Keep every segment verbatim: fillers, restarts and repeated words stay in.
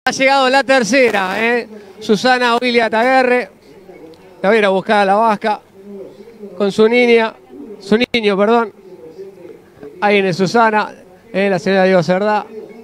Ha llegado la tercera, ¿eh? Susana Oilia Taguerre. La voy a ir a buscar a la vasca con su niña, su niño, perdón. Ahí viene Susana, ¿eh? La señora Diego Cerdá.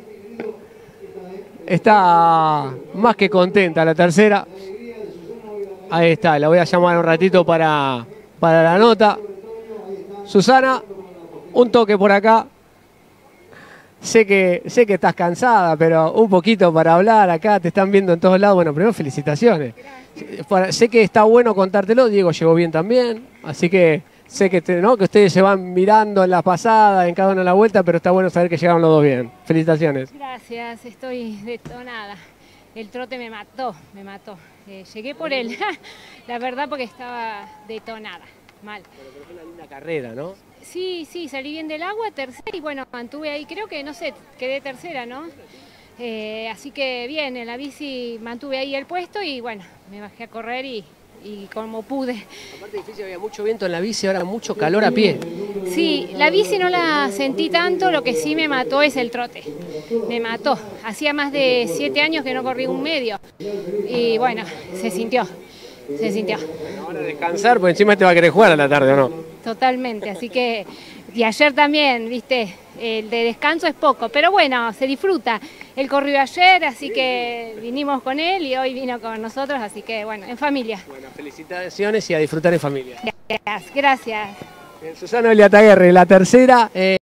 Está más que contenta la tercera. Ahí está, la voy a llamar un ratito para, para la nota. Susana, un toque por acá. Sé que, sé que estás cansada, pero un poquito para hablar acá, te están viendo en todos lados. Bueno, primero felicitaciones. Para, sé que está bueno contártelo, Diego llegó bien también, así que sé que, te, ¿no? que ustedes se van mirando en la pasada, en cada una de la vuelta, pero está bueno saber que llegaron los dos bien. Felicitaciones. Gracias, estoy detonada. El trote me mató, me mató. Eh, llegué por él, la verdad, porque estaba detonada, mal. Pero, pero fue una linda carrera, ¿no? Sí, sí, salí bien del agua, tercera, y bueno, mantuve ahí, creo que, no sé, quedé tercera, ¿no? Eh, así que bien, en la bici mantuve ahí el puesto y bueno, me bajé a correr y, y como pude. Aparte difícil, había mucho viento en la bici, ahora mucho calor a pie. Sí, la bici no la sentí tanto, lo que sí me mató es el trote. Me mató. Hacía más de siete años que no corrí un medio. Y bueno, se sintió, se sintió. Bueno, ahora descansar, porque encima te va a querer jugar a la tarde, ¿o no? Totalmente, así que, y ayer también, viste, el de descanso es poco, pero bueno, se disfruta. Él corrió ayer, así que vinimos con él y hoy vino con nosotros, así que bueno, en familia. Bueno, felicitaciones y a disfrutar en familia. Gracias, gracias. Susana Oilia Taguerre, la tercera. Eh...